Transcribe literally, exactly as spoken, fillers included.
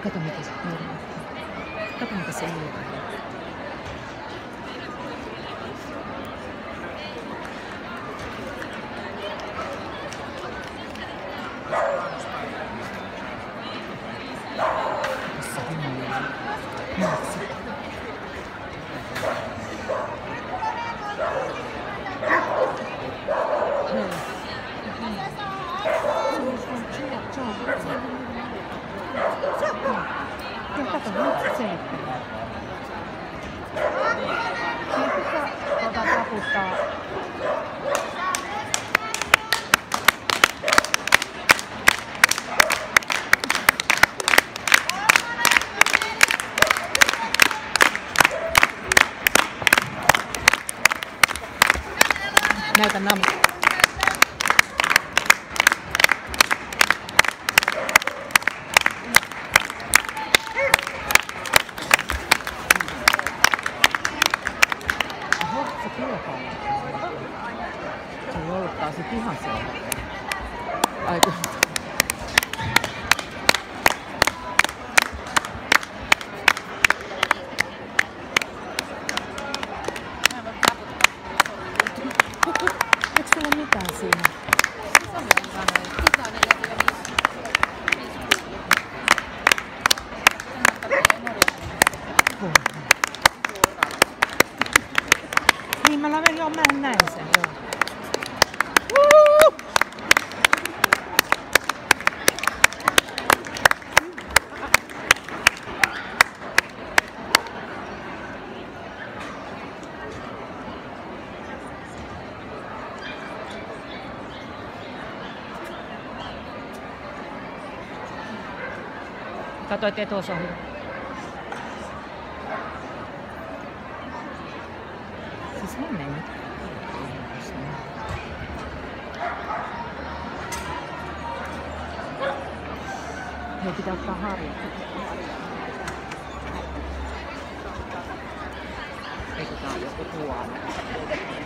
Kato mitä se on. Kato mitä se on. Kato, nyt se. Siinä pitää tuota taputtaa. Näytä namu. Oho, se kilpaa. Se jouluttaa sit ihan siellä. Aiku. Eikö sulla ole mitään siinä? Niin mä lämmin joo, mä näin sen joo. Woo! Katoit etuosohjelma. Siis mä menen nyt. Hei, pitää ottaa harjoittaa. Eikö tää ole joku tuolla?